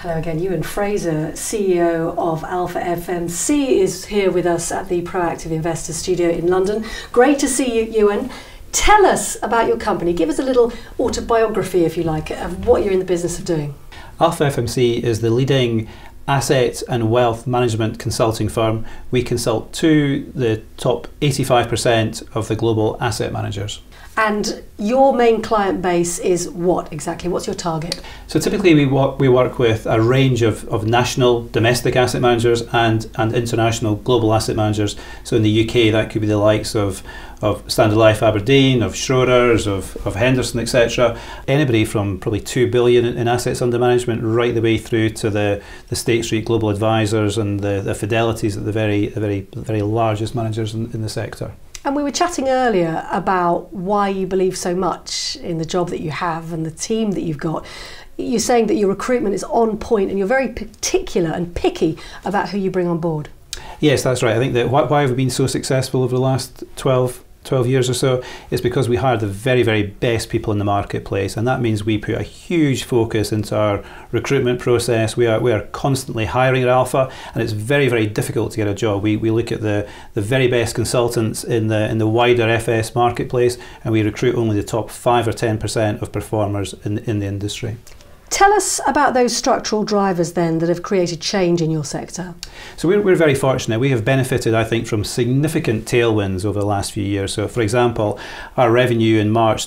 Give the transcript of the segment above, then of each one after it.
Hello again. Euan Fraser, CEO of Alpha FMC, is here with us at the Proactive Investor Studio in London. Great to see you, Euan. Tell us about your company. Give us a little autobiography, if you like, of what you're in the business of doing. Alpha FMC is the leading asset and wealth management consulting firm. We consult to the top 85% of the global asset managers. And your main client base is what exactly? What's your target? So typically we work with a range of national domestic asset managers and international global asset managers. So in the UK that could be the likes of Standard Life Aberdeen, of Schroders, of Henderson, etc. Anybody from probably 2 billion in assets under management right the way through to the State Street Global Advisors and the Fidelities at the very largest managers in the sector. And we were chatting earlier about why you believe so much in the job that you have and the team that you've got. You're saying that your recruitment is on point and you're very particular and picky about who you bring on board. Yes, that's right. I think that why have we been so successful over the last 12 years or so is because we hire the very best people in the marketplace, and that means we put a huge focus into our recruitment process. We are constantly hiring at Alpha, and it's very difficult to get a job. We look at the very best consultants in the wider FS marketplace, and we recruit only the top 5 or 10% of performers in the industry. Tell us about those structural drivers then that have created change in your sector. So we're very fortunate. We have benefited, I think, from significant tailwinds over the last few years. So for example, our revenue in March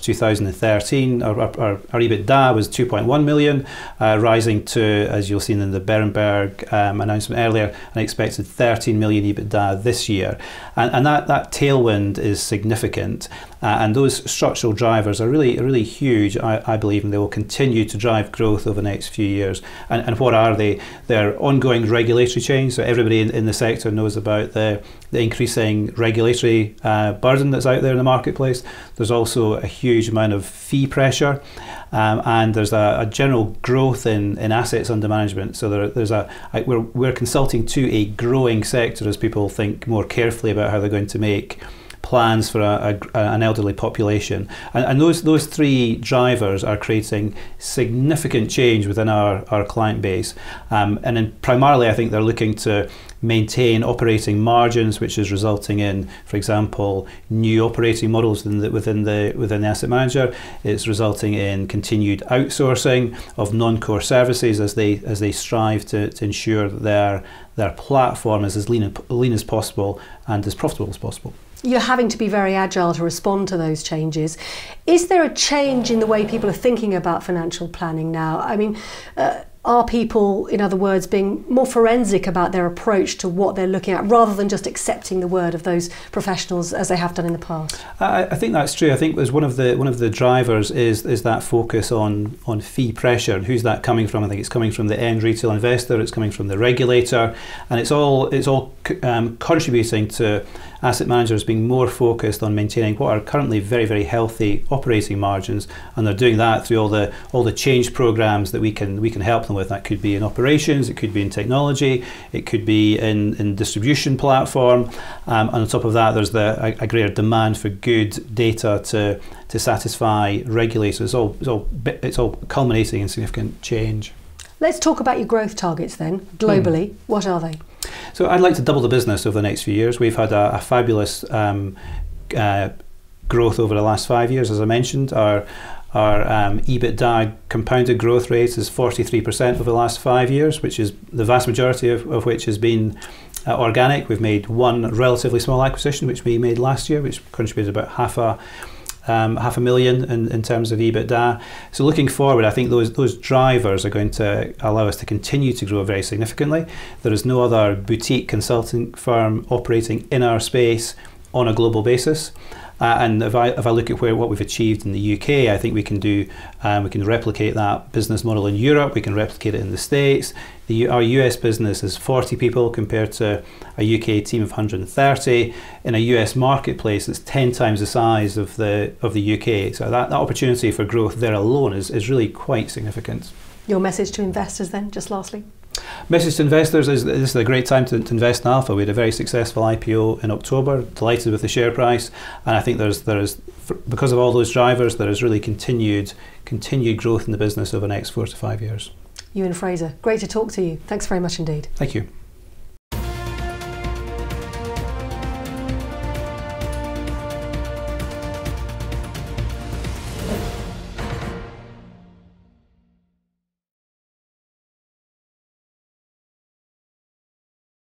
2013, our EBITDA was 2.1 million, rising to, as you'll see in the Berenberg announcement earlier, an expected 13 million EBITDA this year. And that tailwind is significant. And those structural drivers are really huge, I believe, and they will continue to drive growth over the next few years. And what are they? They're ongoing regulatory change. So everybody in the sector knows about the increasing regulatory burden that's out there in the marketplace. There's also a huge amount of fee pressure. And there's a general growth in assets under management. So we're consulting to a growing sector as people think more carefully about how they're going to make plans for an elderly population, and those three drivers are creating significant change within our client base, and then primarily I think they're looking to maintain operating margins, which is resulting in, for example, new operating models within the asset manager. It's resulting in continued outsourcing of non-core services as they strive to ensure that their platform is as lean as possible and as profitable as possible. You're having to be very agile to respond to those changes. Is there a change in the way people are thinking about financial planning now? I mean, are people, in other words, being more forensic about their approach to what they're looking at, rather than just accepting the word of those professionals as they have done in the past? I think that's true. I think there's one of the drivers is that focus on fee pressure. And who's that coming from? I think it's coming from the end retail investor. It's coming from the regulator, and it's all contributing to asset managers being more focused on maintaining what are currently very healthy operating margins, and they're doing that through all the change programs that we can help them with. That could be in operations, it could be in technology, it could be in distribution platform, and on top of that there's a greater demand for good data to satisfy regulators. It's all culminating in significant change. Let's talk about your growth targets then, globally. What are they? So I'd like to double the business over the next few years. We've had a fabulous growth over the last 5 years. As I mentioned, our EBITDA compounded growth rate is 43% over the last 5 years, which is the vast majority of which has been organic. We've made one relatively small acquisition, which we made last year, which contributed about half a million in terms of EBITDA. So looking forward, I think those drivers are going to allow us to continue to grow very significantly. There is no other boutique consulting firm operating in our space on a global basis. And if I look at what we've achieved in the UK, I think we can replicate that business model in Europe. We can replicate it in the States. Our US business is 40 people compared to a UK team of 130. In a US marketplace, it's 10 times the size of the UK. So that opportunity for growth there alone is really quite significant. Your message to investors then, just lastly? Message to investors is that this is a great time to invest in Alpha. We had a very successful IPO in October, delighted with the share price, and I think there's because of all those drivers, there is really continued growth in the business over the next 4 to 5 years. Euan Fraser, great to talk to you. Thanks very much indeed. Thank you.